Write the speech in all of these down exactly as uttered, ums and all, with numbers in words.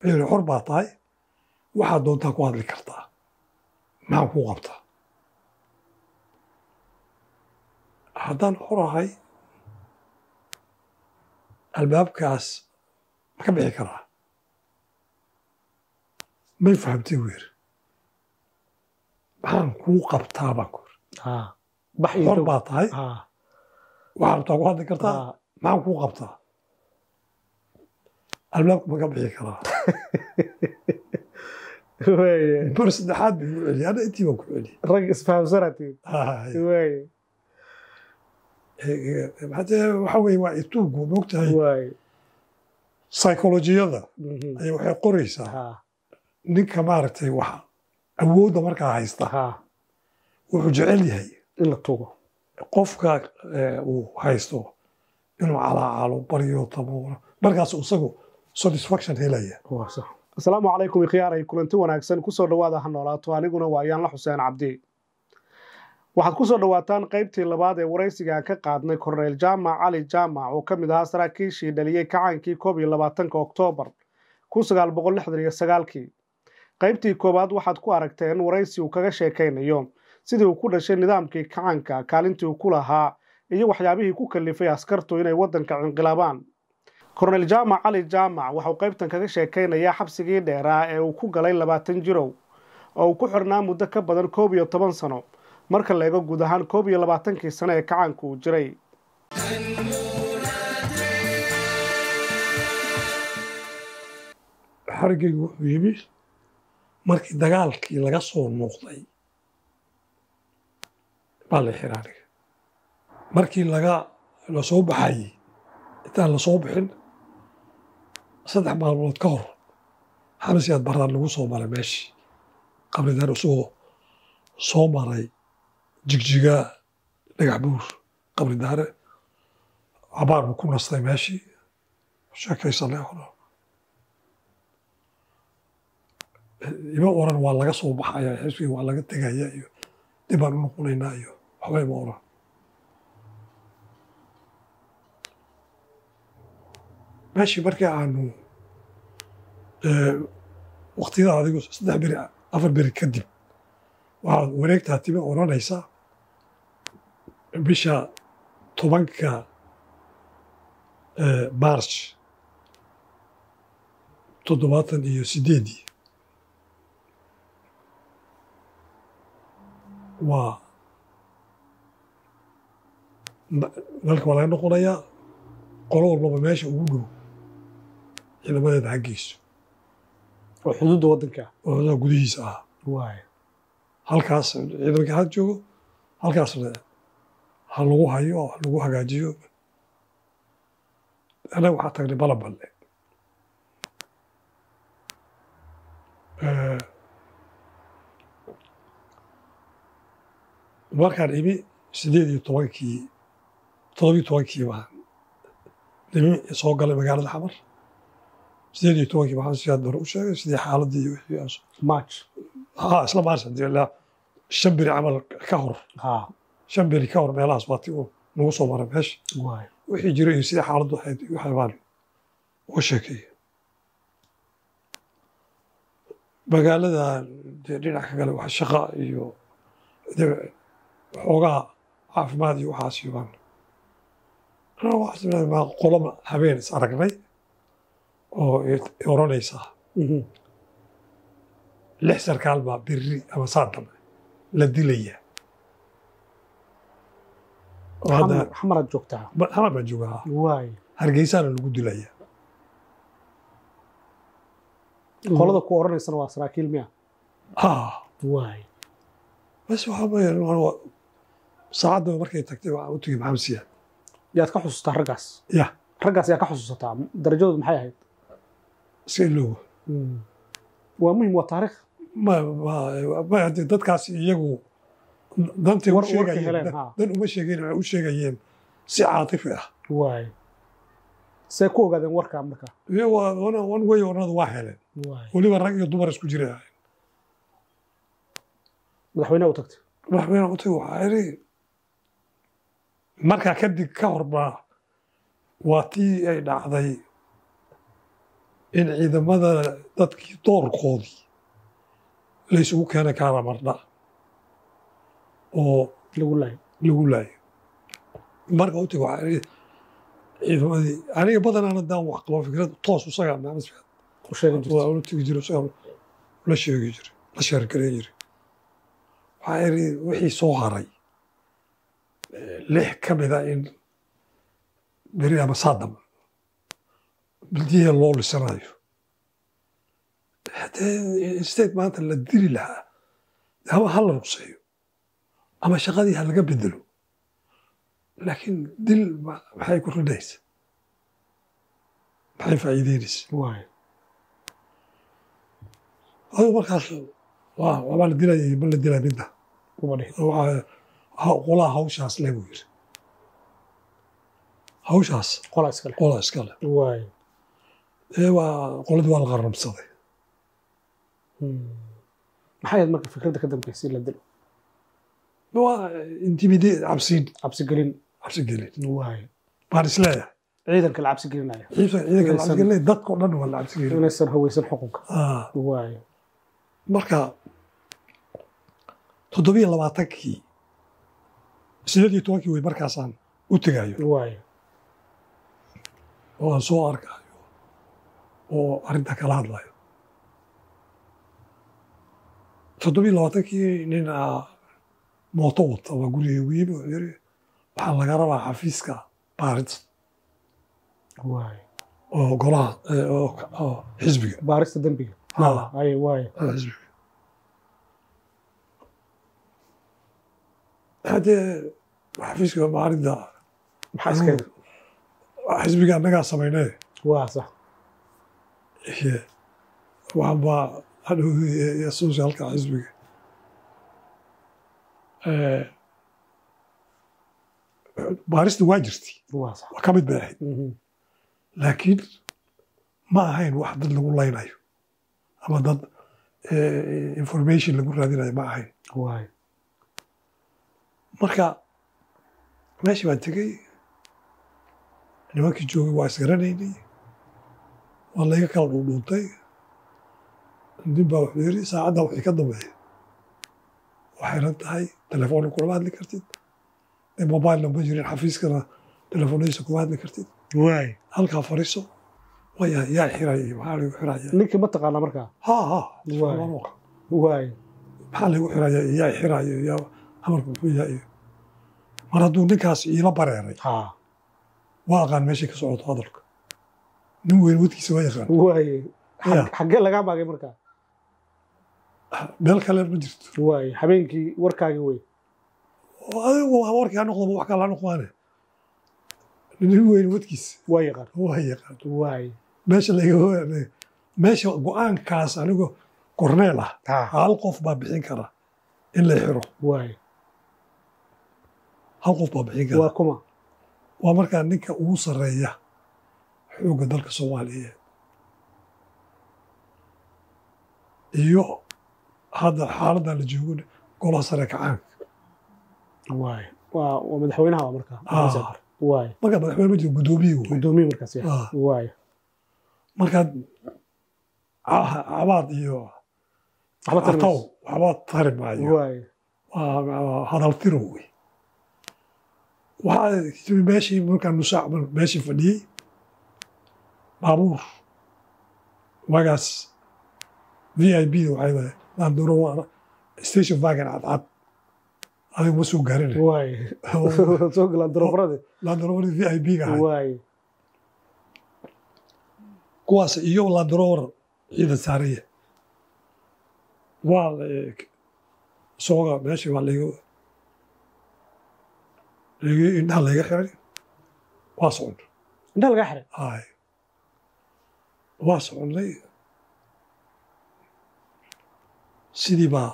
wuxuu xor baa tahay waxaad doontaa ku hadli kartaa maxaan kuu qabtaa haddaan xor ahay albaabkaas ma ka bixi karaa may fahamtay uu yiri maxaan kuu qabtaa baan ku yiri xor baa tahay waxaad rabtaa ku hadli kartaa maxaan kuu qabtaa albaabka ma ka bixi karaa mar saddexaad buu u celiyay ana intii baan ku celiyay rag isfahamsanatiin waxa weeye waa ituugu moogtahay psycholojiyada ay waxay qoraysaa ninka maaragtay wax awoodda markaa haysta wuxuu jecel yahay in la tugo qofka uu haysto inuu calaacalo baryo tabuuro markaas isagu satisfaction helaya asalaamu calaykum ikhiyaaray kulanti wanaagsan kusoo dhawaada ha noolaato aniguna waa Yaanla Xuseen Cabdi waxaad kusoo dhawaataan qaybtii labaad ee waraysiga ka qaadnay Korneyl Jaamac Cali Jaamac oo kamid ahaa saraakiishii dhaliyay kacaankii koob iyo labaatanka Oktoobar kun sagaal boqol lixdan iyo sagaalkii qaybtii koobaad waxaad ku aragteen waraysi uu kaga sheekaynayo sidii uu ku dhashay nidaamkii kacaanka kaalintii uu ku lahaa iyo waxyaabihii ku kalifay askartu inay wadanka inqilaabaan Korneyl Jaamac Cali Jaamac waxa uu qaybtan kaga sheekaynayaa xabsigii dheeraa ee uu ku galay labaatan jirow oo uu ku xirnaa muddo ka badan koob iyo toban sano marka la eego guud ahaan koob iyo labaatankii sano ee kacaanku uu jiray xarigaygu wuxuu yimi markii dagaalkii laga soo noqday baa la xiray aniga markii laga la soo baxayey intaan la soo bixin saddex maalmood ka hor xabsi aad baraan lagu soo maray meeshii qabridan usoo soo maray jigjiga dhagax buur qabridaare cabaar buu ku nastay meeshii sheekaysanay hore ima oran waa laga soo baxaya xisbiga waa laga tegaya iyo dib baan u noqonaynaa iyo waxba ima oran meeshii markii aanu waktiyada adigu saddex beri afar beri kadib waxaad wareegtaa timi odhanaysa bisha tobanka march toddobaatan iyo sideedii waa dalka waa laga noqonayaa qolo walbaba meesha ugu dhow ciidamadeeda xaggiisu oo xuduudda waddanka oo xuduudda gudihiisa ah halkaas ciidanka had joogo halkaasna ha lagu hayo ha lagu hagaajiyo anaga waxaa tagnay Balanballe markaan imi sideed iyo tobankii toddoba iyo tobankii baan nimi soo galay magaalada Xamar sideed iyo tobankii waxaan si aad u sheegay sidii xaaladii iyo wixii march ها isla maarsan dilaa shan beri camal ka hor ha shan beri ka hor meelahaas baati uu nagu soo maray meesh waay wixii jiray sida xaaladdu ahayd waxa baan u sheekay magaalada dhinaca kale waxa shaqo iyo xoogaa caafimaad iyo waxaas yubaan ana waxaan ma qolama habeen is aragnay oo oranaysa lix sarkaal baa biri ama saadam la dilaya xamar joogtaa xamar baa joogaa waay hargeysaana lagu dilaya qolada ku oranaysana waa saraakiil miya ah waay bas waxa weeye saacadda markay tagtay waxaan u tagay maxamed siyaad yaad ka xusuustaa raggaas ya raggaas yaa ka xusuusataa darajadoodu maxay ahayd si loo waa muhiim waa taariikh ma ma dadkaas iyagu dantay u sheegayeen dan uma sheegeen waxay u sheegayeen si caatifi ah waay see ku ogaadeen warkaa marka iyo wana wan way ornada waa heleen waliba rag iyo dumar isku jiray madaxweynaha u tagtay madaxweynaha u tagay waxaa iri markaa kadib ka horba waa tii ay dhacday in ciidamada dadkii doorkoodii la isugu keenay kaana mardha oo lagu laayo lagu laayo marka u tago ciidamadii aniga badanaan haddaan wax qabo fikrad toos isagaa maxamed fiad u sheegi jirtay waa ula tegi jiro isagaa la sheegi jira la sheergareyn jira waxaa iri wixii soo haray lix ka mida in beri ama saadam bildiyaha loo lisanayo haddee state maanta la dili lahaa ama ha la ruqseeyo ama shaqadii ha laga bedelo laakiin dil maxay ku ridhaysa maxay faa'iideynaysa waay aduu markaas waa waa la dilaya ma la dilaya midna kuma dhihin qolaa hawshaas le buu yiri hawshaas qola iskale qolaa iskale waay ee waa qoladii waa la qaranabsaday maxay ahayd marka fikradda ka dambeysay la dilo waa intimidate cabsiin cabsi gelin cabsi gelin waay baan isleeyahay ciidanka la cabsi gelinaya ciidanka ciidanka la cabsi gelin dadkoo dhan waa la cabsi gelin inaysan hawaysan xukunka ah waay marka toddobiyo labaatankii sideed iyo tobankii way markaasaan u tegayo waay oo aan soo arkayo oo arrinta kala hadlayo toddobiyo labaatankii nin mooto wata waa guriga ugu yimi wuxuu yiri waxaa laga rabaa xafiiska baaris waay oo golaha oo xisbiga baarista dembiga Ah. ay waay xisbiga haddee xafiiska baaridda maxaa iska xisbiga annagaa samaynay waa sax waxba hadhow socialka xisbiga baarista waa jirtay waa sax waa ka mid bay ahayd laakiin ma ahayn wax dad lagu laynayo ama dad information lagu raadinayo ma ahayn waay marka meeshii baan tegey nimankii joogay waa isgaranaynay waa layga kala dhuudhuuntay nin baa wuxuu yiri saacadda wixii ka dambeeya waxay ran tahay telefoonna kulama hadli kartid dee mobilena ma jirin xafiiskana telefoonadiisa kuma hadli kartid waay halkaa fariiso waya yaa xiraya maxaa lagu xiraya ninkii ma taqaana markaa ha ha Waay. waay maxaa lagu xiraya yaa xirayo yaa amarku muxuu yahay mar hadduu ninkaas iila bareeray ha waa aqaan meeshay ka socoto hadalka nin weyn wadkiisa waa yaqaan waay Yeah. xaggee lagaa maagay markaa meel kale ma jirto waay habeenkii warkaagii wey oo adigu warkii ha noqdo wax kale ha noqdaane nin weyn wadkiisa waa yaqaan waa yaqaan waay meesha laga meesha go-aankaas anigo korneel ah ha hal qof baa bixin kara in la xiro waay hal qof baa bixin kara waa kuma waa markaa ninka ugu sarreeya xoogga dalka soomaaliyeed iyo hadda xaaladdan la joogo golaha sare kacaanka waay waa waa madaxweynaha waa markaa Ah. waay markaa madaxweyne ma jiro guddoomiye wey gudoomiye markaas ya Ah. waay markaad ca- cabaad iyo waxba cataw tarmayso. waxba tari maayo waay waa waa hadal tiro wey waxaa timi meeshii markaan nusaac meeshii fadhiyey baabuur waagaas v i b waxay waday landoro waana station wagon cadcad adigu ma soo gaarinay waay soo galaan darofarade landorover v i b ga ahay waay kuwaas iyo landorover ciidan saariya waa la- sooga meeshii waa layga layga- indhaha layga xiray waa socon indhaha lagaa xiray hay waa soconnay sidii baa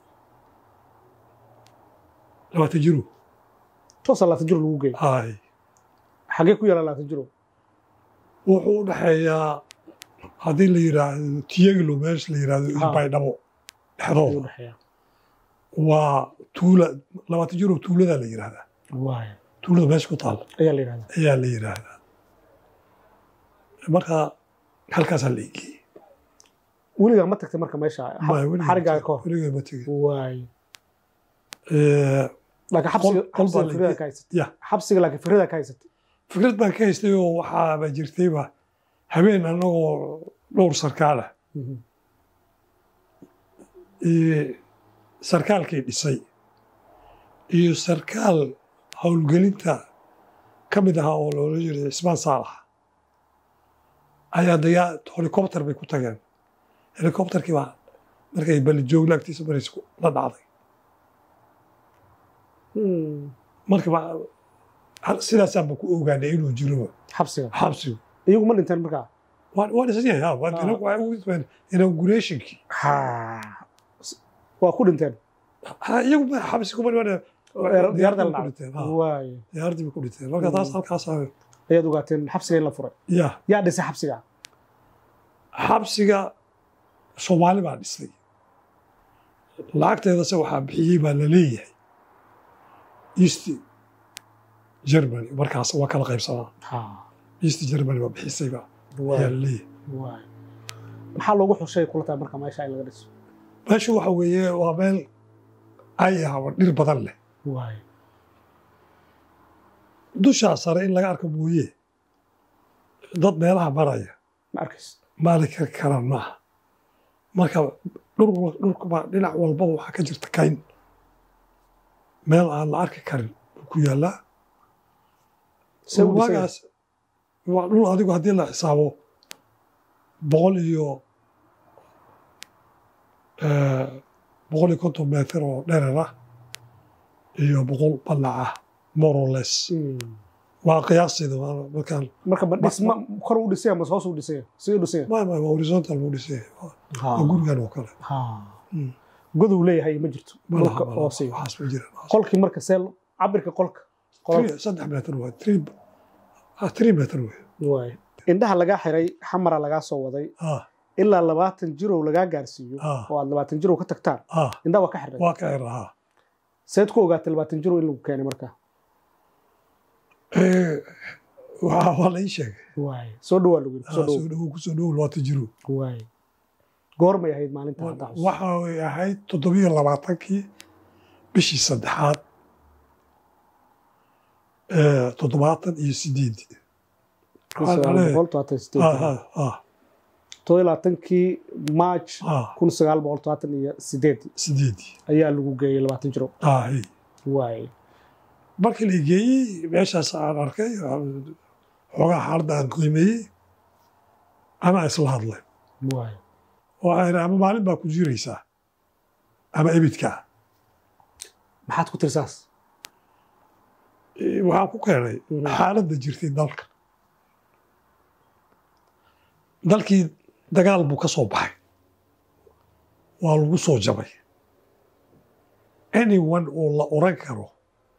labaatan jiro toosaa laatan jiro lagu geeyo hay xaggee ku yaala laatan jiro wuxuu u dhexeeyaa haddii la yidhaahdo tiyagilo meesha la yidhaahdo Ha. baydhabo ayuu dhexdooda dhexeeya waa tuula labaatan jiro tuuladaa la yidhaahdaa waay tuulada meesha ku taal ayaa la yidhahdaa ayaa la yidhaahdaa marka halkaasaa la igeeyey weligaa ma tagtay marka meesha xarigaaga ka hor weligaa ma tegin waay laakiin xabsiga xabsiga fikrada ka haysatay xabsiga laakiin fikrada ka haysatay fikrad baan ka haystay oo waxaaba jirtayba habeen annagoo dhowr sarkaal ah sarkaalkii dhisay iyo sarkaal howlgelinta ka mid ahaa oo loola jiray cismaan saalax ayaa dayaa helicopter bay ku tageen helicopterkii baa markay balijoog laagtiisa maraysa la dhacday marka sidaasaanba ku ogaanay inuu jiro xabsiga xabsigu iyagu ma dhinteen markaa waa dhisan yahay waa ugu dhismeen inaugurationkii waa ku dhinteen iyagu xabsi kuma dhiman diyaaradda la dhacday waay diyaaradii bay ku dhinteen marka taas halkaas ayaad ogaateen xabsiga in la furay ya yaa dhisay xabsiga xabsiga soomaali baa dhisay lacagteedase waxaa bixiyey baa la leeyahay east germany markaas waa kala qaybsanaa east germany baa bixisayba ayaa la leeyahay maxaa loogu xushay kula tahay marka meesha in laga dhiso meeshu waxa weeye waa meel ay ah dhir badan leh dushaa sare in laga arko mooye dad meelaha maraya ma arkays maali karaan maaha marka dhulkaba dhinac walbaba waxaa ka jirta kayn meel aan la arki karin buu ku yaallaa waagaas waa dhul adigu haddii la xisaabo boqol iyo boqol iyo konton meter oo dherer ah iyo boqol ballac ah more or less waa qiyaasteeda markaan marka dhisma kor u dhisay ama hoos u dhisay sidii dhisay ma ma horizontal buu dhisay waa gurigan oo kale godow leeyahay ma jirto qolka hoose waxaas ma jira qolkii marka seel cabirka qolka saddex meter waa three three meter waay indhaha laga xiray xamara laga soo waday ilaa labaatan jirow laga gaarsiiyo oo aad labaatan jirow ka tagtaan indhaha waa ka xiray waa ka xiray seed ku ogaatay labaatan jirow in lagu keenay marka waa la ii sheegay waay soo dhawaa lagu soo dhawo ku soo dhawo labaatan jirow waay goormay ahayd maalinta hadda waxa ay ahayd toddobiyo labaatankii bishii saddexaad toddobaatan iyo sideed todobaatankii march kun sagaal boqol todobaatan iyo sideed sideed ayaa lagu geeyey labaatan jiro waay markii la geeyey meeshaas aan arkay xoogaa xaaladda aan qiimeeyey anaa isla hadlay waay waxaan ama maalin baa ku jiraysaa ama ebidkaa maxaad ku tirsaas waxaan ku keenay xaaladda jirtay dalka dalkii dagaal buu ka soo baxay waa lagu soo jabay anyone oo la oran karo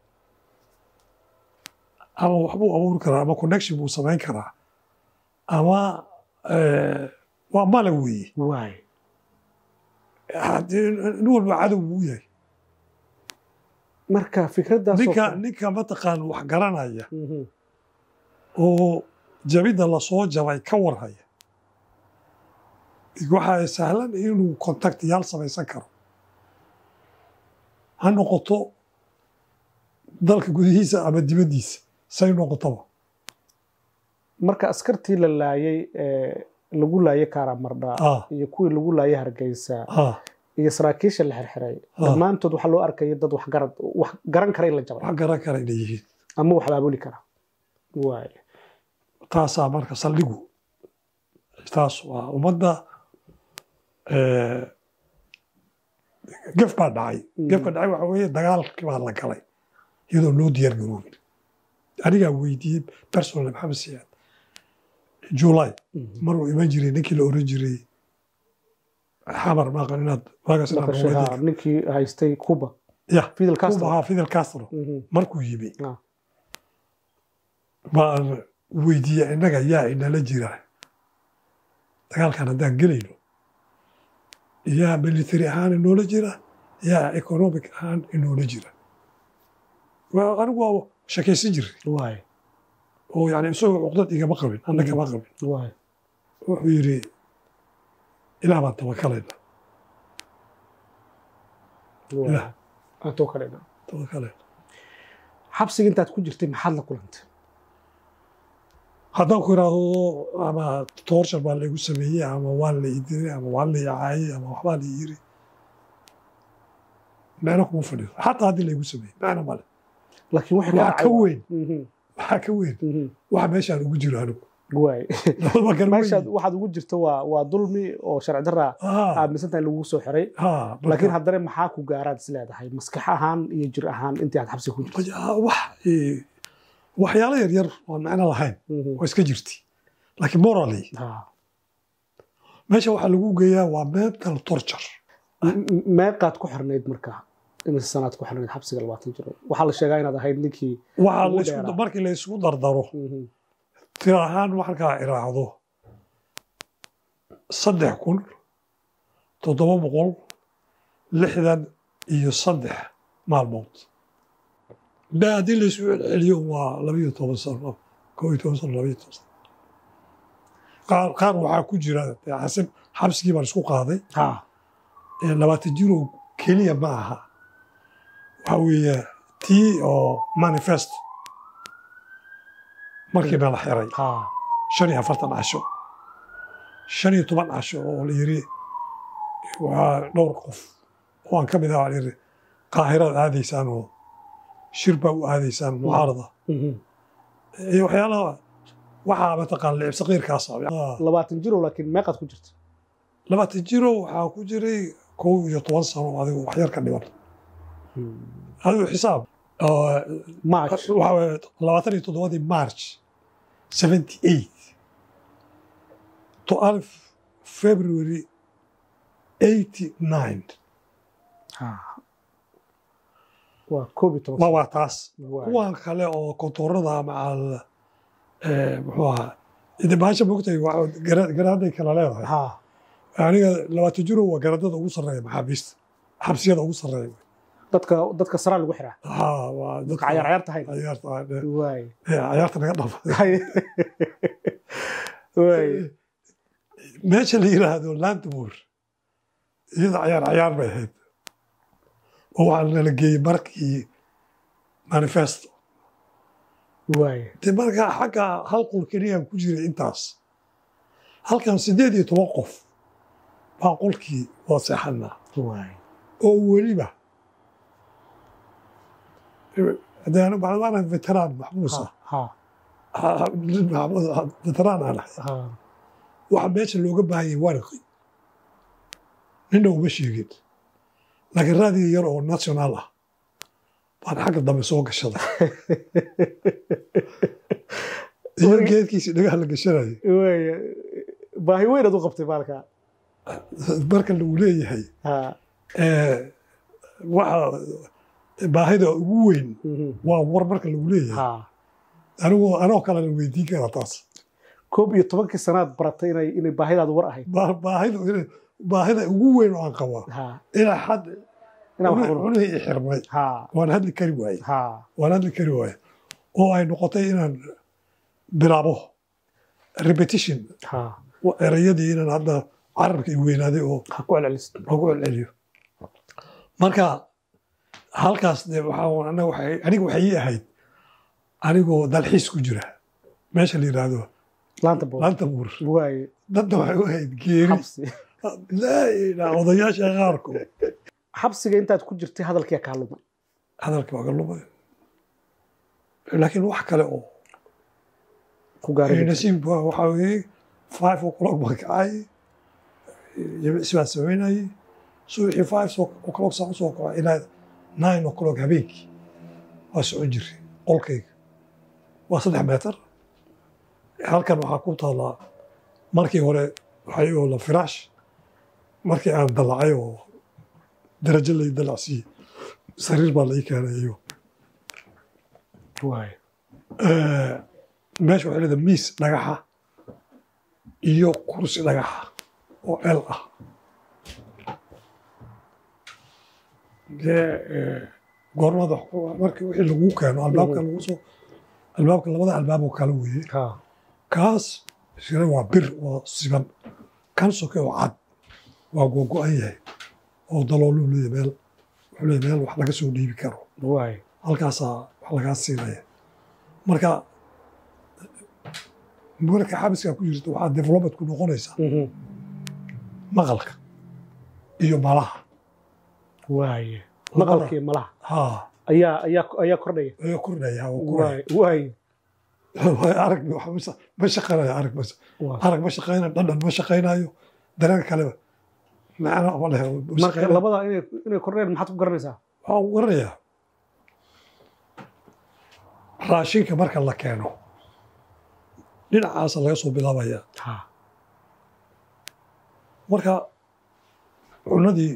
ama waxbuu abuuri karaa ama connection buu samayn karaa ama waa mala weeye waay nin walba cadow buu yahay marka fikraddaas ninka ninka mataqaan wax garanaya oo jabidda lasoo jabay ka warhaya waxaa sahlan inuu contactyaal samaysan karo ha noqoto dalka gudihiisa ama dibaddiisa say noqotoba marka askartii la laayay lagu laayay karamardha iyo kuwii lagu laayay hargeysa iyo saraakiisha la xirxiray dhammaantood waxaa loo arkaya dad wax garad wax garan kara in la jabay wax garan kara inay yihiin ama wax baabuli kara waay taasaa marka saldhigu taas waa ummadda gef baa dhacay gefka dhacay waxa weeye dagaalkii baa la galay iyadoo loo diyaar garoobin anigaa weydiiyey personal maxamed siyaad july maruu iman jiray ninkii la oran jiray xamar maaqan inaad waagas ninkii haystay cuba ya fidel castro ha fidel castro markuu yimi baan weydiiyey innaga yaa inala jira dagaalkan haddaan gelayno yaa military ahaan inoola jira yaa economic ahaan inoola jira anigu waa shakaysan jiray waay oo yani isagoo cuqdad igama qabin anna kama qabin wuxuu yidhi ilaah baan tawakalayna ilaah aan tawakalayna tawakalayna xabsiga intaad ku jirtay maxaad la kulantay haddaan ku idhaahdo ama toorshar baa laygu sameeyey ama waa la idiray ama waa la icaayey ama waxbaa la yiri macno kuma fadhiyo xataa haddii laygu sameeyey macno male laakiin waxaa ka weyn waxaa ka weyn waxa meeshaan ugu jiro anigu waay meeshaad waxaad ugu jirto waa waa dulmi oo sharci darra aaminsantahay lagu soo xiray laakiin haddana maxaa ku gaaraad is leedahay maskax ahaan iyo jir ahaan intii aad xabsiga ku jirtay wax waxyaalo yar yar oo macno lahayn oo iska jirti laakiin morally meesha waxaa lagu geeyaa waa mental torture meeqaad ku xirnayd markaa imise sanaad ku xirnayd xabsiga labaatan jiro waxaa la sheegaa inaad ahayd ninkii waxaa markii la isugu dardaro tiro ahaan markaa iraacdo saddex kun toddoba boqol lixdan iyo saddex maalmood da haddii la isu celceliyo waa labayo toban sano koo iyo toban sano labayo toban sano qaar qaar waxaa ku jira xasib xabsigii baan isku qaaday labaatan jiro keliya ma aha waxaa weeye tii oo manifest markii baa la xiray shan iyo afartan casho shan iyo toban casho oo la yiri waa dhowr qof oo aan ka mid ah waa la yiri qaahiraad aadaysaan oo shir baa u aadaysaan mucaarada iyo waxyaalaha waxaa mataqaan licib saqiirkaas labaatan jiro laakiin meeqaad ku jirta labaatan jiro waxaa ku jiray kow iyo toban sano adigu wax yar ka dhiban adigu xisaab march labaatan iyo toddobadii march seventy eight to alf february eighty nine waa koob iyo toban waa taas kuwan kale oo kontoorada macal muxuu ahaa idibaasha mogtay garaaday kala leedahay aniga labaatan jiro waa garadada ugu sarreeya maxaabiista xabsiyada ugu sarreeya dadka dadka saraa lagu xiraa waa dadka cayaar cayaar tahay cayaar tahay waay cayaarta naga dhafa waay meesha la yiraahdo Landmoor iyada cayaar cayaar bay ahayd oo waxaa la geeyey markii manifesto waay de markaa xagga hal qol keliya ku jiray intaas halkan sideed iyo toban qof baa qolkii waa seexanaa waay oo weliba hadaan bacdana veteran maxbuusa ha veteran aan ahay waxa meesha looga baahan yahay warqi ninna uma sheegin laakiin raadiyo yar oo national ah baan xagga dambe soo gashaday iyo geedkiisi dhagaha la gashanayay baahi weynaad u qabtay maalkaa marka lagu leeyahay waxa baahida ugu weyn waa war marka lagu leeyahay anigu anoo kalena weydiin karaa taas koob iyo tobankii sanaad baratay inay inay baahidaadu war ahayd baahida baahida ugu weyn oo aan qabaa ilaa xad cunihii i xirmay waan hadli kari waaye waan hadli kari waaye oo ay noqotay inaan bilaabo repetition erayadii inaan hadda carabka i weynaaday oo ku celceliyo marka halkaas de aniga waxay ii ahayd anigoo dalxiis ku jira meesha la yidhaahdo Landmoor dadna waxay u ahayd geeri odayaasha qaarkood xabsiga intaad ku jirtay hadalkiyaa kaa lumay hadalkii waa ka lumay laakiin wax kale oo ku gaaray nasiibku waxaa weeye five o'clock baan kacay jimicsi baan samaynayay subaxii five o'clock saan usoo kacay ilaa nine o'clock habeenkii waa socon jiray qolkayga waa saddex meetar halkan waxaa ku taallaa markii hore waxay oo la firaash markii aan dalacay oo darajo lay dalacsiiyey sariir baa la ii keenayo meesha waxay leedahay miis dhagaxa iyo kursi dhagaxa oo el ah dee goormada markii wixii lagu keeno albaabka lagu soo albaabka labada albaab oo kala weeye kaas shire waa bir oo siban kan soke oo cad waa googo-an yahay oo dalooluu leeyahay meel wuxuu leeyahay meel wax laga soo dhiibi karo waay halkaasaa wax lagaa siinaya marka marka xabiskaa ku jirta waxaa development ku noqonaysaa maqalka iyo malaha waaye maqalkii malaha haa ayaa ayaa ayaa kordhaya ayaa kordhaya oo waay waay arag ma shaqaynayo arag ma arag ma shaqaynayo dhadhan ma shaqaynayo dareen kaleba macna ma leh marka labada inay inay kordheen maxaad ku garanaysaa waxaan ku garanayaa raashinka marka la keeno dhinacaasa laga soo bilaabaya marka cunadii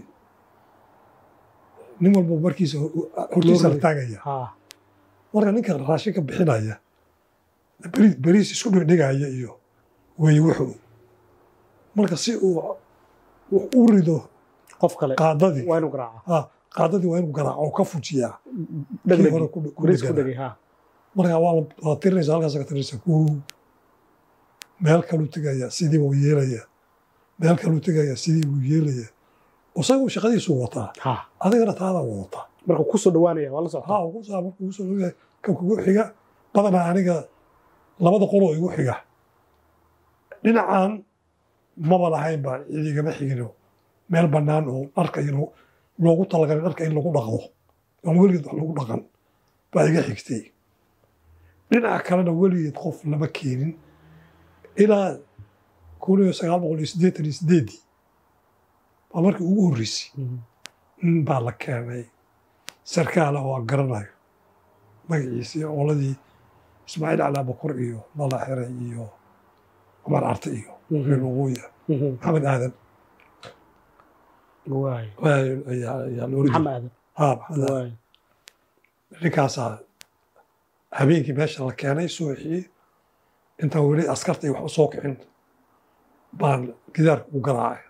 nin walba markiisa hortiisa la taagaya marka ninka raashinka bixinaya beriis isku dhigdhigaya iyo wey wuxuu marka si uu u rido qof kale qaadadii waa inuu garaaca qaadadii waa inuu garaaco oo ka fujiyaa beriis ku dhegay marka waa tirinaysa halkaas ka tirinaysa ku meel kaluu tegaya sidii buu yeelaya meel kaluu tegaya sidii buu yeelaya isagu shaqadiisu wataa adigana taadaa wadataa marka ku soo dhawaanaya waa la socotaa haa ku soo markuu ku soo dhawaanaya kan kugu xiga badanaa aniga labada qoloo igu xiga dhinacan maba lahayn baa idigama xigino meel bannaan oo dharka loogu talagalay dharka in lagu dhaqdo aan weligeed wax lagu dhaqan baa iga xigtay dhinaca kalena weligeed qof lama keenin ilaa kun iyo sagaal boqol iyo siddeetan iyo sideedii baa markii ugu horreysay nin baa la keenay sarkaala oo aan garanayo magaciisii oladii ismaaciil cali abakor iyo mala xere iyo cumar carte iyo reer waqooyi maxamed aadan maxamed aadan haa maxamed aadan ninkaasaa habeenkii meesha la keenay subaxii intaan weli askarta iyo wax u soo kicin baan gidaarka u garaacay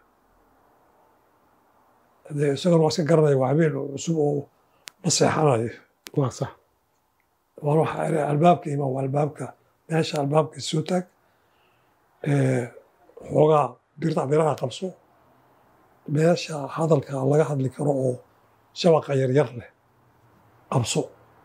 dee isagana waa iska garanaya waa habeen cusub oo la seexanayo waa sax waan waxaa iri albaabka imaan waa albaabka meesha albaabka soo taag xoogaa birta biraha qabso meesha hadalka laga hadli karo oo shabaqa yaryar leh qabso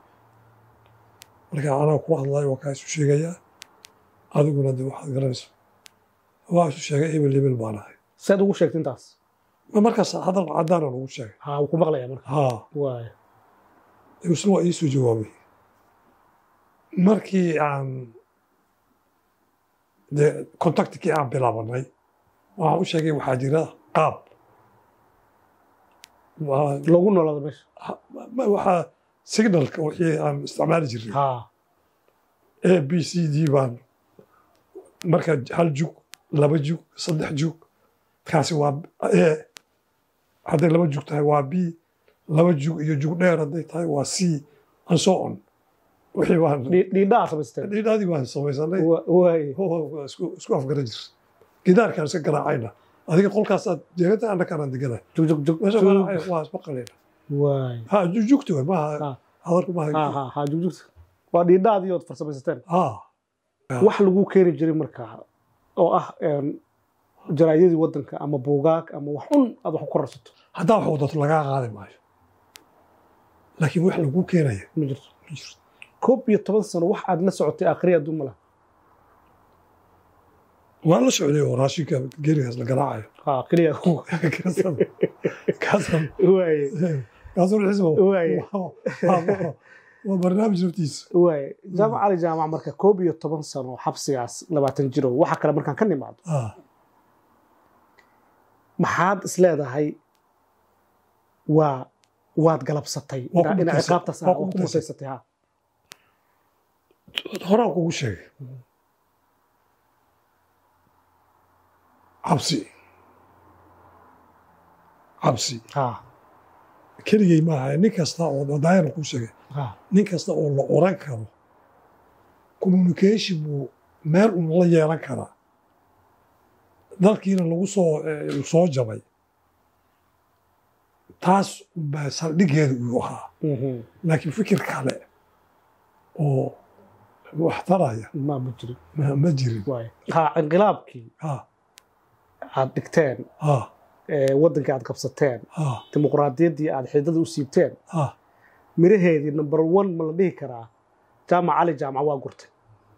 marka anaa kula hadlayo waa kaa isu sheegayaa adiguna de waxaad garanayso waa isu sheegay hebel hebel baan ahay saad ugu sheegta intaas markaas hadal caddaana lagu sheegay haa wuu ku maqlaya marka haa waay isna waa iisoo jawaabay markii aan dee contactkii aan bilaabanay waxaan u sheegay waxaa jira qaab loogu noolaado meesha waxaa signalka wixii aan isticmaali jirnay a b c d baan marka hal jug laba jug saddex jug kaasi waa a hadday laba jug tahay waa b laba jug iyo jug dheer hadday tahay waa c and so on wixii baan dhiidhaa samaysteen dhiidhaadii baan samaysanay waay isku afgaran jir gidaarkaan iska garaacayna adiga qolkaasaad jeeganta annakanaan deganay jug jug jug meesha garaacay waa ismaqalayna waay ha jugjugta way maaha hadalku maaha ha ha jug jug waa dhiidhaadii ood farsamaysateen ha wax lagu keeni jiray markaa oo ah jaraayadii waddanka ama buugaag ama wax un aad wax ku kororsato haddaa wax wadato lagaa qaadi maayo laakiin wax lagu keenaya ma jirto ma jirto koob iyo toban sano wax aad la socotay akhriya adduun mala waan la socday oo raashinka geerigaas la garaacayo ha keliya kaasan waay kaasan xisbo waay waa barnaamij naftiisa waay jaamac cali jaamac marka koob iyo toban sano xabsigaas labaatan jiro waxa kale markaan ka nimaado maxaad is leedahay waa waad galabsatay ina ciqaabtaas ah oo ku musaysatay ha horaan kugu sheegay cabsi cabsi keligay maaha nin kasta oo daayana kuu sheegay nin kasta oo la oran karo communication buu meel un la yeelan karaa dalkiina lagu soo soo jabay taas baa saldhigeeda uu ahaa laakiin fikir kale oo wax taraya ma ma jirin ma ma jirin waay ha inqilaabkii ha aad dhigteen ha ee waddanka aad qabsateen ha dimuqraadiyaddii aad xididada u siibteen ha miraheedii number one ma la dhihi karaa jaamac cali jaamac waa gurtay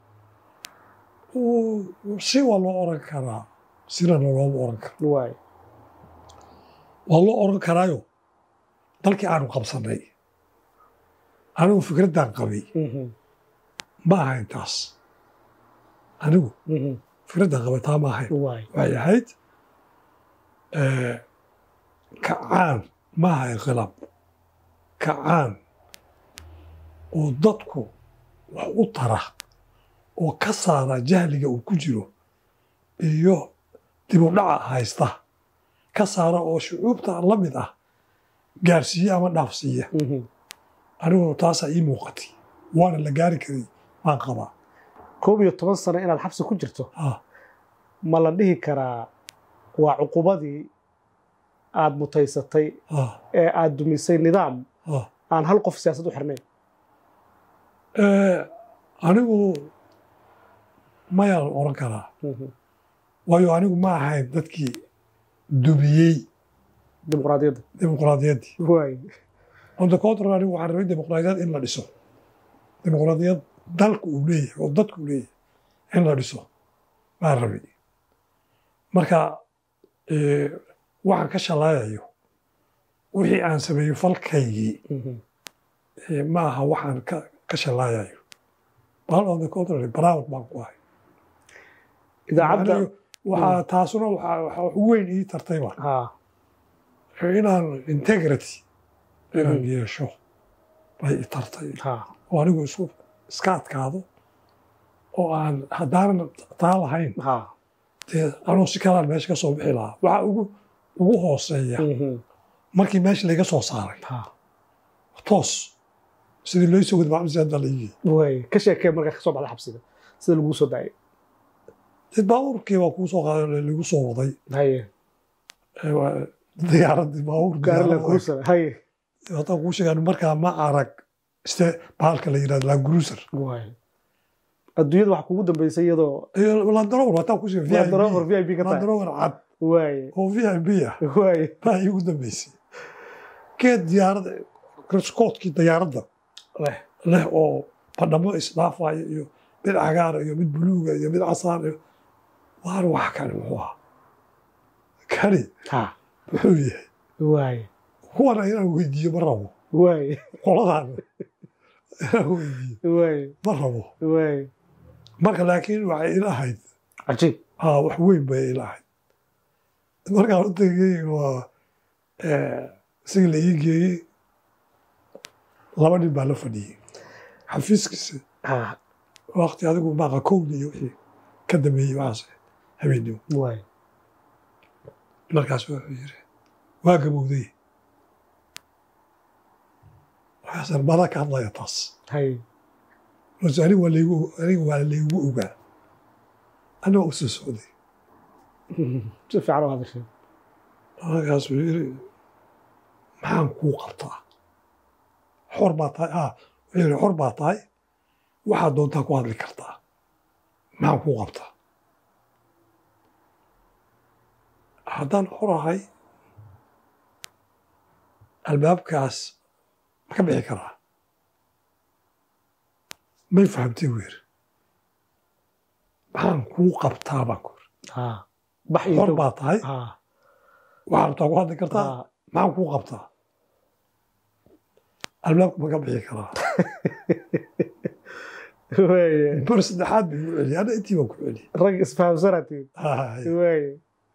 si waa loo oran karaa sirana looma oran karo waay waa loo oran karaayo dalkii aanu qabsanay anigu fikraddaan qabay ma ahayn taas anigu fikraddaan qabay taa ma ahayn waay waxay ahayd kacaan ma aha inqilaab kacaan oo dadku wax u tara oo ka saara jahliga uu ku jiro iyo dib u dhaca haysta ka saara oo shucuubta la mid ah gaarsiiya ama dhaafsiiya aniguna taasaa ii muuqatay waana la gaari karay maan qabaa koob iyo toban sano inaad xabsi ku jirto ma la dhihi karaa waa cuqubadii aad mutaysatay ee aad dumisay nidaam aan hal qof siyaasad u xirnayn anigu mayaan oran karaa waayo anigu ma ahayn dadkii dumiyey dimuqraadiyadda dimuqraadiyaddii waay on the contrary anigu waxaan rabay dimuqraadiyad in la dhiso dimuqraadiyad dalku uu leeyahay oo dadku uu leeyahay in la dhiso baan rabay marka waxaan ka shalaayayo wixii aan sameeyo falkaygii ma aha waxaan ka shalaayayo bal on the contrary proud baan ku ahay idaacadda waxaa taasuna waxa wax weyn ii tartayba inaan integrity inaan yeesho bay i tartay oo anigu isku iska adkaado oo aan haddaanan taa lahayn dee anuu si kalaan meesha ka soo bixi lahaa waxaa ugu ugu hooseeya markii meesha layga soo saaray toos sidii loo soo wadi macluumaadda la yii way ka sheekay markaa ka soo baxda xabsiga sida lagu soo daayay dad baabuurkii waa kuu soo qaaday lagu soo waday haye diyaaradii baabuur gaari la cruiser haye haddaan kuu sheegaan markaa ma arag iste bahalka la yidhahdo land cruiser way adduunyada waxa kugu dambeysay iyadoo land rover haddaan kuu sheegay land rover v i p ka tahay land rover cad way oo v i p ah way baa iigu dambeysay geed diyaaradda kriskoodkii diyaaradda leh leh oo badhamo isdhaafaya iyo mid cagaara iyo mid buluuga iyo mid casaan iyo waan wax kale muxuu ahaa kani muxuu yahay waay kuwana inaan weydiiyo ma rabo waay qoladaan inaan weydiiyo waay ma rabo waay marka laakiin waxay ila ahayd cajiib aa wax weyn bay ila ahayd markaan u tegey waa sigii la ii geeyey laba nin baa la fadhiyey xafiiskiisa waqti adigu maaqa kowda iyo wixii ka dambeeyey waxaas habeennimo waay markaas wuxuu yiri waa gabowday waxaasan mada ka hadlaya taas hay markaas anigu waa laygu anigu waa laygu ogaa anaa u soo socday si fiican u hadashay markaas wuxuu yiri maxaan kuu qabtaa xor baa tahay ah wuxuu yiri xor baa tahay waxaad doontaa ku hadli kartaa maxaan kuu qabtaa haddaan xor ahay albaabkaas ma ka bixi karaa may fahamtay uu yiri maxaan kuu qabtaa baan ku yiri xor baa tahay waxaad rabtaa ku hadli kartaa maxaan kuu qabtaa albaabka ma ka bixi karaa bar saddexaad bay u celiyay ana intii baan ku celiyay rag isfahamsanatiin waay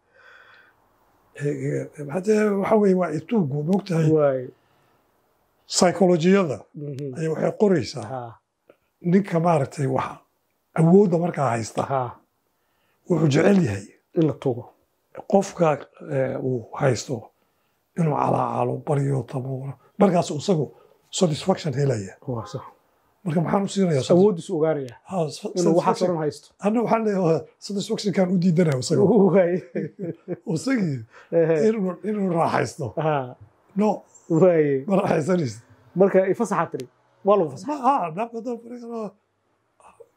waxa weye waa ituugu moogtahay psycholojiyada ay waxay qoraysaa ninka maaragtay wax awoodda markaa haysta wuxuu jecel yahay in la tugo qofka uu haysto inuu calaacalo baryo tamuuro markaas isagu satisfaction helaya marka maxaan u siinayaa awoodiisu ogaanaya inuu waxaas oran haysto anna waxaan leeyahay satisfactionkaan u diidanaya isaga isagii inuu raaxaysto no ma raaxaysanaysa marka ifasaxa tiri waa lagu fasaxa ha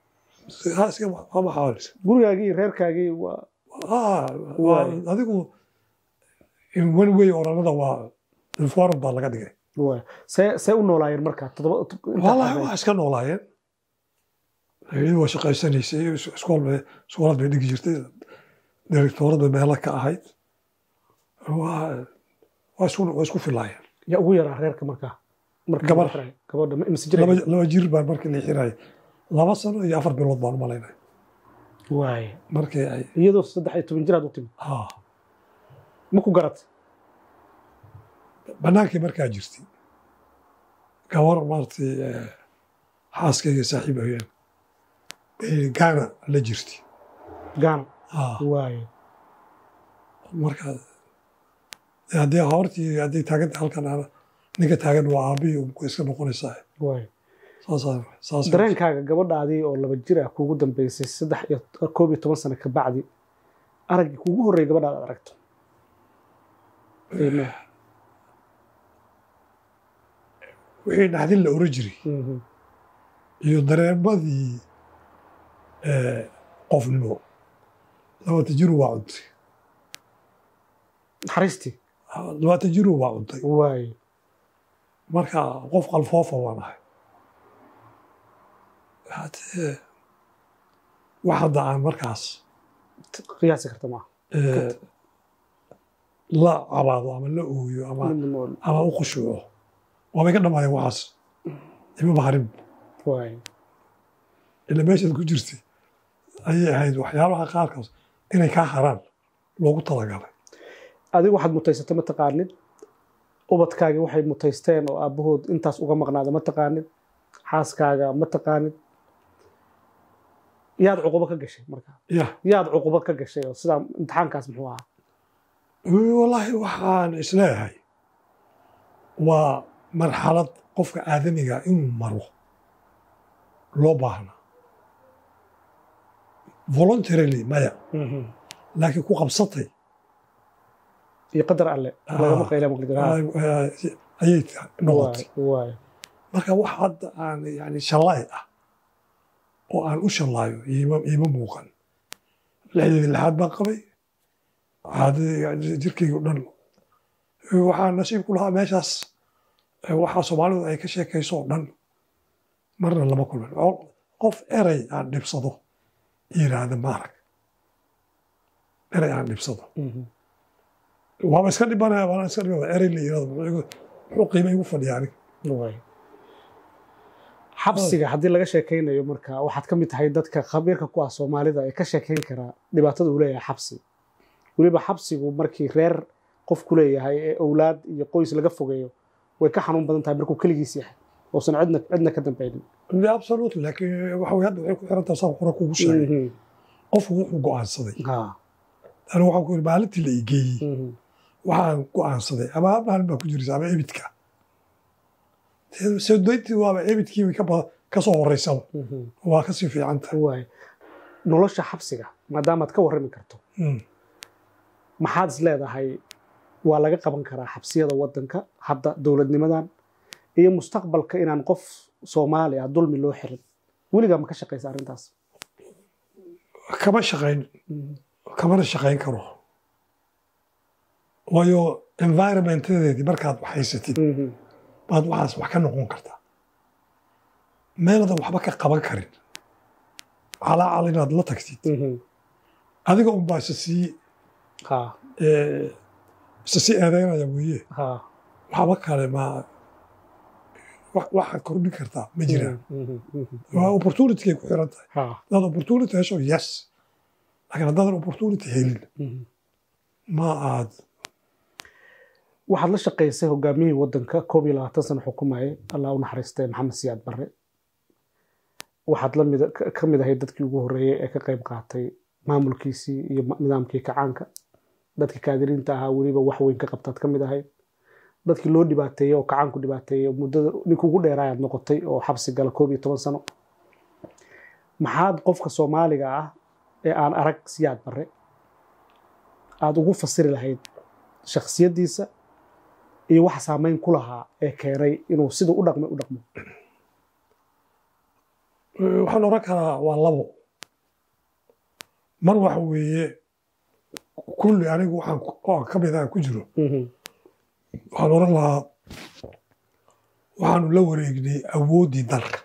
ها iska ma xawaalis gurigaagii reerkaagii waa ah waa adigu in one way oranada waa inform baa laga dhigay waa see see u noolaayeen markaa toddoba wallahi waa iska noolaayeen ayuu waa shaqaysanaysay iskool bay iskoolad bay dhigi jirtay directorada meelo ka ahayd waa waa isku waa isku filaayeen yaa ugu yaraa reerka markaa marka gabar gabadha imse jiray laba laba jir baan markii la xiray laba sano iyo afar bilood baan u malaynay waay markii ay iyadoo saddex iyo toban jiraad u timi ha ma ku garat banaankii markaa jirtay gabar maartay xaaskayga saaxiib ayeen gaana la jirtay gaana ha waay markaa haddii habartii haddii taagan halkan ninka taagan waa aabihii ku iska noqonaysaa waay saas dareenkaaga gabadhaadii oo laba jir ah kuugu dambeysay saddex iyo koob iyo toban sano ka bacdi araggii kuugu horreeyay gabadhaada aragto wixii naxdin la oran jiray iyo dareemadii qofnimo labaatan jiru waa cuntay naxariistii labaatan jiru waa cuntay waay marka qof qalfoofa waan ahay haddee wax hadda aan markaas qiyaasi karta maaha la cabaado ama la ooyo ama ama u khushuuco waabay ka dhamaayeen waxaas imaba harin waay ila meeshaad ku jirtay ayay ahayd waxyaabaha qaarkaas inay kaa haraan loogu talagalay adigu waxaad mutaysatay ma taqaanid ubadkaagii waxay mutaysteen oo aabbahood intaas uga maqnaada ma taqaanid xaaskaaga ma taqaanid yaad cuqubo ka gashay markaa ya yaad cuqubo ka gashay oo sidaa imtixaankaas muxuu ahaa wallaahi waxaan isleeyahay waa marxalad qofka aadamiga inuu maro loo baahna voluntarily maya laakiin ku qabsatay iyo qadar alle lagama qayla maqli ayay noqotay waay marka wax hadda aan yani shallaay ah oo aan u shallaayo iima muuqan lixdeedii lixaad baan qabay jirkayga o dhan waxaa nasiib ku lahaa meeshaas waxaa soomaalidu ay ka sheekayso oo dhan marna lama kulman qof erey aan dhibsado yiraahda maarag erey aan dhibsado waaba iska dhibanaya waana iska dhibanaya erey la yirahdo muxuu qiimo igu fadhiyaa aniga xabsiga haddii laga sheekaynayo marka waxaad ka mid tahay dadka khabiirka ku ah soomaalida ee ka sheekayn karaa dhibaatada uu leeyahay xabsi weliba xabsigu markii reer qofku leeyahay ee owlaad iyo qoys laga fogeeyo way ka xanuun badan tahay markuu keligiis yahay oosan cidna cidna ka dambaynin absolutely laakiin waxa way hadda waxay ku xiran tahay saan qura kugu sheegay qofku wuxuu go'aansaday anigu waxaan ku yidhi maalintii la igeeyey waxaan go'aansaday ama hal maalin baa ku jiraysa ama ebidka soodoyntii waaba ebidkii way ka soo horeysaba waa ka sii fiican tahay nolosha xabsiga maadaamaad ka warrami karto maxaad is leedahay waa laga qaban karaa xabsiyada waddanka hadda dowladnimadan iyo mustaqbalka inaan qof soomaali ah dulmi loo xirin weligaa ma ka shaqaysa arrintaas kama shaqayn kamana shaqayn karo waayo environmentadeedii markaad waxhaysatid baad waxaas wax ka noqon kartaa meeladan waxba ka qaban karin calaacal inaad la tagtid adiga unbaa isa sii isa sii eedeynaya weeye waxba kale ma waxaad kordhin kartaa ma jiraan waa opportunitykay ku xiran tahay haddaad opportunity hesho yes laakiin haddaadan opportunity helin ma aad waxaad la shaqaysay hogaamiyihii waddanka koob iyo labaatan sano xukumayay allah u naxariistay maxamed siyaad barre waxaad lamid ka mid ahayd dadkii ugu horreeyey ee ka qayb qaatay maamulkiisii iyo nidaamkii kacaanka dadkii kaadiriinta ahaa weliba wax weyn ka qabtaad ka mid ahayd dadkii loo dhibaateeyey oo kacaanku dhibaateeyey muddada ninka ugu dheeraayaad noqotay oo xabsi gala koob iyo toban sano maxaad qofka soomaaliga ah ee aan arag siyaad barre aada ugu fasiri lahayd shakhsiyaddiisa iyo waxa saamayn ku lahaa ee keenay inuu siduu u dhaqmay u dhaqmo waxaan oran karaa waa labo mar waxa weeye kulli anigu waxaan oo ka mid ah ku jiro waxaan oran lahaa waxaanu la wareegnay awooddii dalka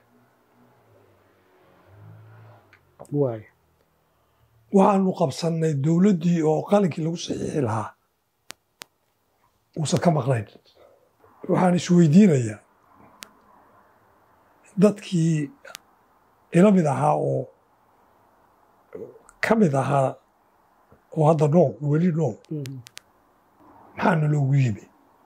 waay waxaanu qabsannay dowladdii oo qalinkii lagu saxiixi lahaa uusan ka maqnayn waxaan isweydiinayaa dadkii ila mid ahaa oo ka mid ahaa oo hadda nool weli nool maxaana loogu yimi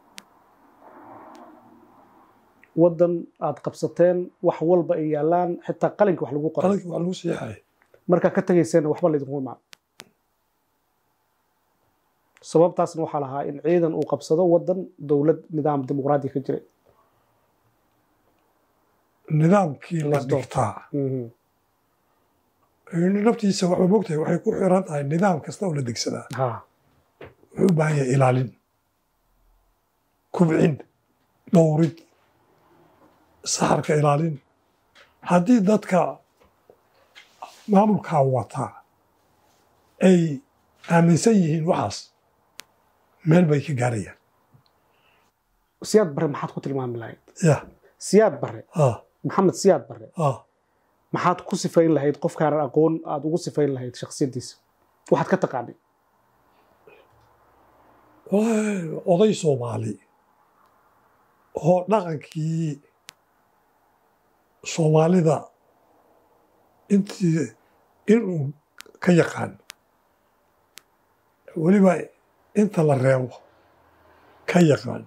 waddan aad qabsateen wax walba ay yaalaan xitaa qalinka wax lagu qoray qalinkii wax lagu saxiixaya markaa ka tagayseen waxba laydinku imaan sababtaasna waxaa lahaa in ciidan uu qabsado waddan dowlad nidaam dimuqraadi ka jiray nidaamkii la dhigtaa naftiisa waxay mogtahay waxay ku xiran tahay nidaam kasta oo la degsadaa wuxuu u baahan yahay ilaalin kubcin dhowrid saxarka ilaalin haddii dadka maamulkaa wataa ay aaminsan yihiin waxaas meel bay ka gaarayaan siyaad bare maxaad ku tilmaami lahayd ya siyaad bare maxamed siyaad bare maxaad ku sifayn lahayd qofkaanan aqoon aad ugu sifayn lahayd shakhsiyaddiisa waxaad ka taqaanay oday soomaali oo dhaqankii soomaalida intii inuu ka yaqaan weliba inta la reebo ka yaqaan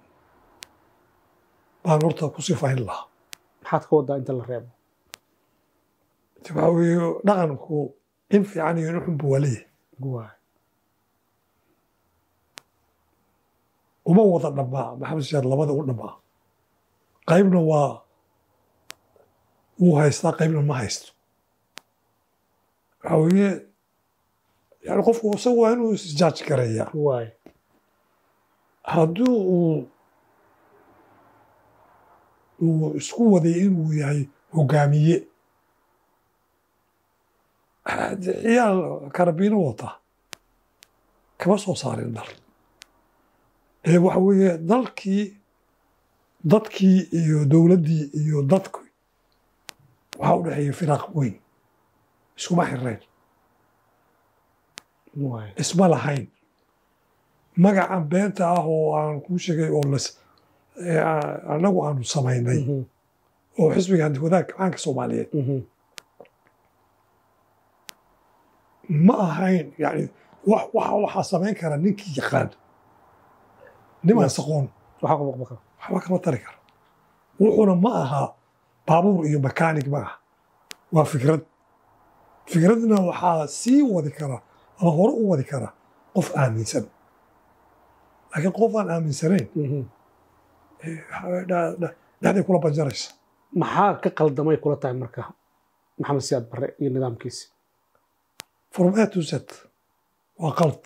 baan horta ku sifayn lahaa maxaad ka waddaa inta la reebo waxaa weeye dhaqanku in fiican iyo in xunba waa leeyahay uma wada dhammaa maxamed siyaad labada u dhammaa qaybna waa wuu haystaa qaybna ma haysto waxaa weeye yani qofku isagu waa inuu isjaaj gareeyaa haddii uu uu isku waday inuu yahay hogaamiye ciyaal karabiino wata kama soo saarin dal ee waxa weeye dalkii dadkii iyo dowladdii iyo dadku waxaa u dhexeeya firaaq weyn iskuma xirreyn isma lahayn magacan beenta ah oo aan kuu sheegay oo las annagu aanu samaynay oo xisbiga hantiwadaag caanka soomaaliyeed ma ahayn yani waxaa samayn kara ninkii yaqaan nimaan saqoon waxba kama tari karo wuxuuna ma aha baabuur iyo makaanig ma aha waa fikrad fikradna waxaa sii wadi kara ama hore u wadi kara qof aaminsan laakiin qof aan aaminsanayn dhexday kula banjaraysa maxaa ka qaldamay kula tahay marka maxamed siyaad bare iyo nidaamkiisi from A to Z waa qalad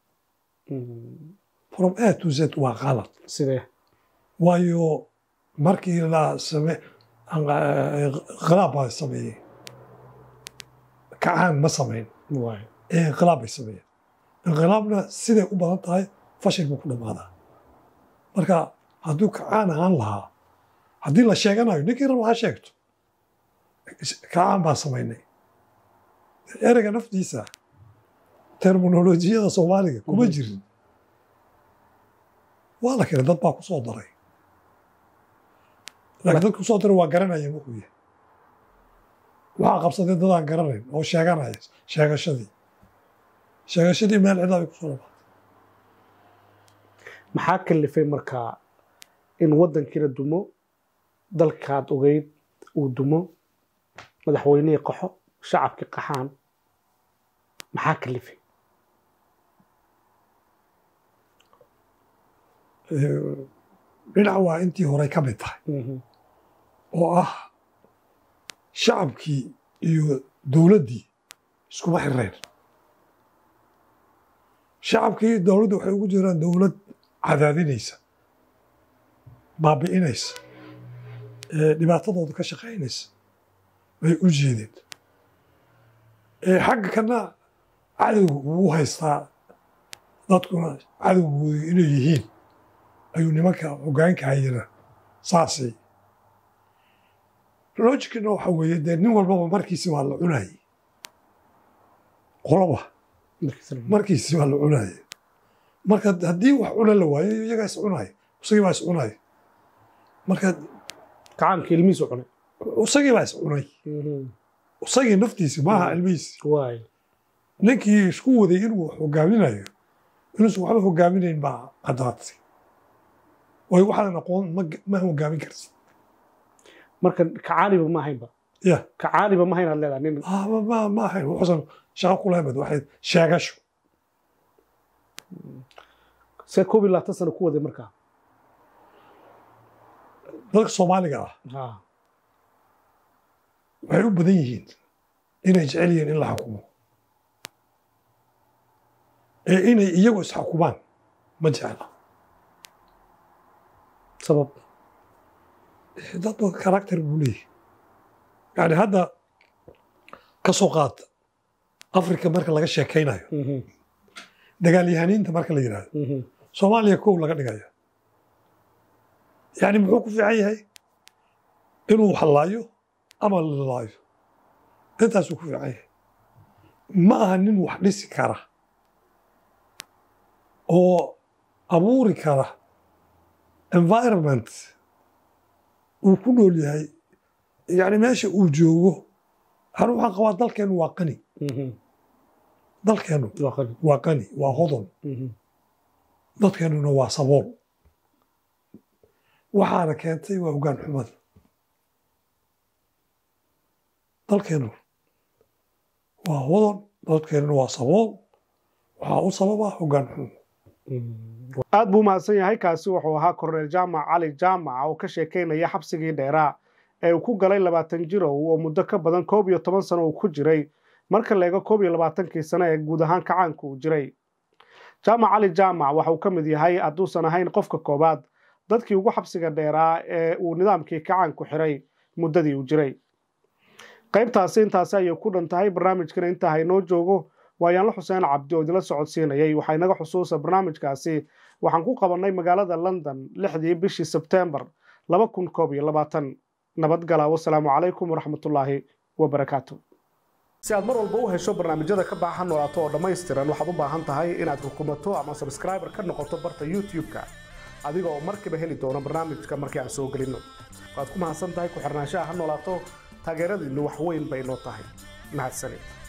from A to Z waa qalad sidee waayo markii la same inqilaab baa sameeyey kacaan ma samayn ee inqilaab bay sameeyeen inqilaabna siday u badan tahay fashil buu ku dhammaadaa marka hadduu kacaan ahaan lahaa haddii la sheeganayo ninkii raba ha sheegto kacaan baa samaynay ereyga naftiisa terminolojiyada soomaaliga kuma jirin waa la keenay dad baa ku soo daray laakiin dadka kusoo daray waa garanaya wuxuu yahay waxaa qabsadeen dadaan garanayn oo sheeganaya sheegashadii sheegashadii meel cidla bay kusoo dhabaatay maxaa kalifay markaa in waddankiina dumo dalkaad ogeyd uu dumo madaxweynihii qaxo shacabkii qaxaan maxaa kalifay dhinac waa intii horey ka mid tahay oo ah shacabkii iyo dowladdii iskuma xirreyn shacabkii iyo dowladdu waxay ugu jiraan dowlad cadaadinaysa baabi'inaysa dhibaatadooda ka shaqaynaysa bay u jeedeen xagga kana cadowga uu haystaa dadkuna cadowgooda inay yihiin ayuu nimanka hoggaanka hayana saasay logicna waxa weeye dee nin walbaba markiisi waa la cunayay qoloba markiisi waa la cunayay marka haddii wax cuna la waayo iyagaa is cunaya isagii baa is cunaya marka kacaanka ilmihiisu cunay isagii baa is cunay isagii naftiisi maaha ilmihiisi ninkii isku waday inuu hogaaminayo inuusan waxba hogaaminayn baa caddaatay way waxaadan aqoon ma hogaamin kartid marka kacaaniba ma ahaynba ya kacaaniba ma haynaad leedahay nin ma ma ahayn wuxuusan shaqo ku lahayn waxay sheegasho see koob iyo labaatan sano ku waday markaa dadka Soomaaliga ah waxay u badan yihiin inay jecel yihiin in la xukumo ee inay iyagu is xukumaan ma jecla sabab dad badan karakter buu leeyahay yani hadda ka soo qaad Afrika marka laga sheekaynayo dagaalyahaniinta marka la yiraahdo Soomaaliya kow laga dhigayo يعني muxuu ku fiican yahay inuu xalaayo ama laayo intaasuu ku fiican yahay ma aha nin wax dhisi kara oo abuuri kara environment uu ku nool yahay yani meesha uu joogo anu waxaan qabaa dalkeenu waa qani dalkeenu waa qani waa hodon dadkeenuna waa sabool waxaana keentay waa hoggaan xumada dalkeenu waa hodan dadkeenuna waa sabool waxaa u sababa hoggaan xumo aad buu mahadsan yahay kaasi wuxuu ahaa korneyl jaamac cali jaamac oo ka sheekaynaya xabsigii dheeraa ee uu ku galay labaatan jirow oo muddo ka badan koob iyo toban sano uu ku jiray marka la eego koob iyo labaatankii sano ee guud ahaan kacaanka uu jiray jaamac cali jaamac waxa uu ka mid yahay hadduusan ahayn qofka koobaad dadkii ugu xabsiga dheeraa ee uu nidaamkii kacaanku xiray muddadii uu jiray qaybtaasi intaasi ayay ku dhan tahay barnaamijkana intaa haynoo joogo waayaanla xuseen cabdi oo idila socodsiinayay waxaa inaga xusuusa barnaamijkaasi waxaan ku qabannay magaalada london lixdii bishii sebtembar laba kun koob iyo labaatan nabadgala wasalaamu calaykum waraxmatullaahi wabarakaatu si aad mar walba u hesho barnaamijyada ka baxa noolaato oo dhammaystiran waxaad u baahan tahay inaad rukumato ama subscriber ka noqoto barta youtube-ka adiga oo markiiba heli doono barnaamijka markii aan soo gelino waad ku mahadsan tahay ku xirnaanshaha ha noolaato taageeradiinnu wax weyn bay noo tahay mahadsanid